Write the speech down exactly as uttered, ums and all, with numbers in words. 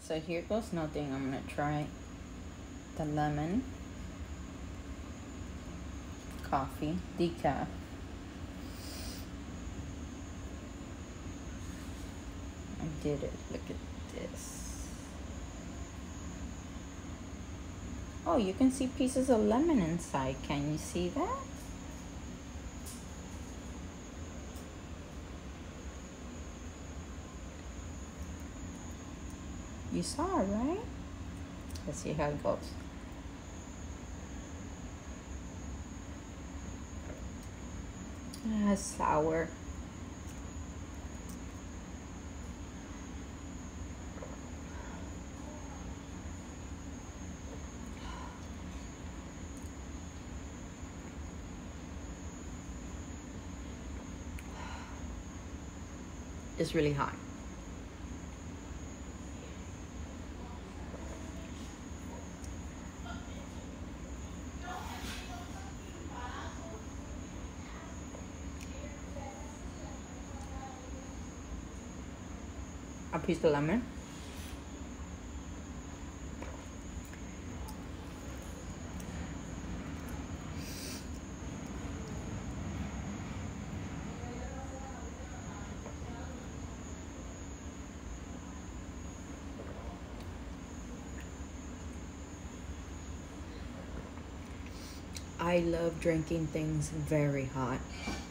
So here goes nothing. I'm gonna try the lemon coffee decaf. I did it. Look at this. Oh, you can see pieces of lemon inside. Can you see that? You saw it, right? Let's see how it goes. Ah, sour. It's really hot. A piece of lemon. I love drinking things very hot.